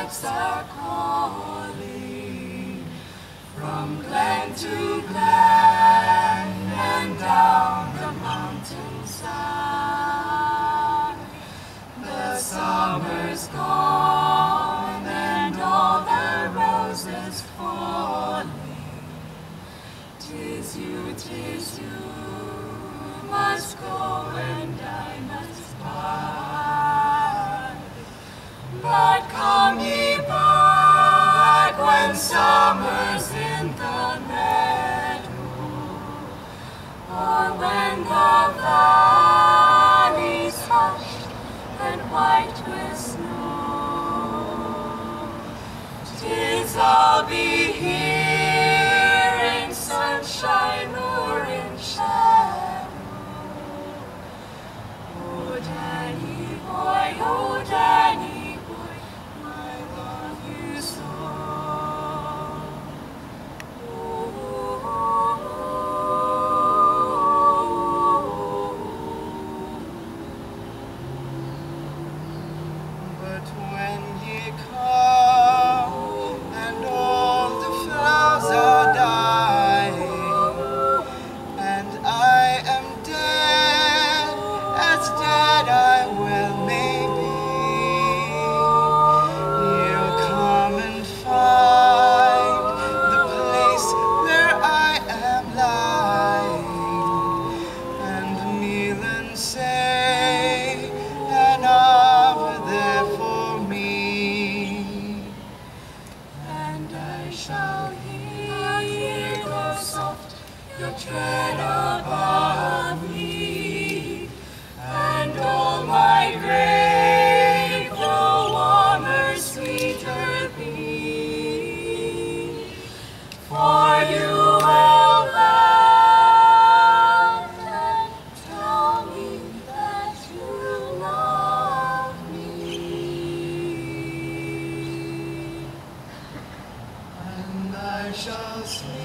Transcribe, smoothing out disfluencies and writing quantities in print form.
hearts are calling from glen to glen and down the mountainside. The summer's gone and all the roses falling. 'Tis you, must go and I must bide. But come ye back when summer's in the meadow, or when the valley's hushed and white with snow. 'Tis I'll be here in sunshine or in shadow. Oh, Danny boy, oh, Danny boy, I love you so. But when ye come and all the flowers are dying, and I am dead, as dead I well may be, you'll come and find the place where I am lying, and kneel and say an hour there for me. And I shall hear the soft your tread above me, and all my grave will warmer, sweeter be. For you will laugh and tell me that you love me. And I shall say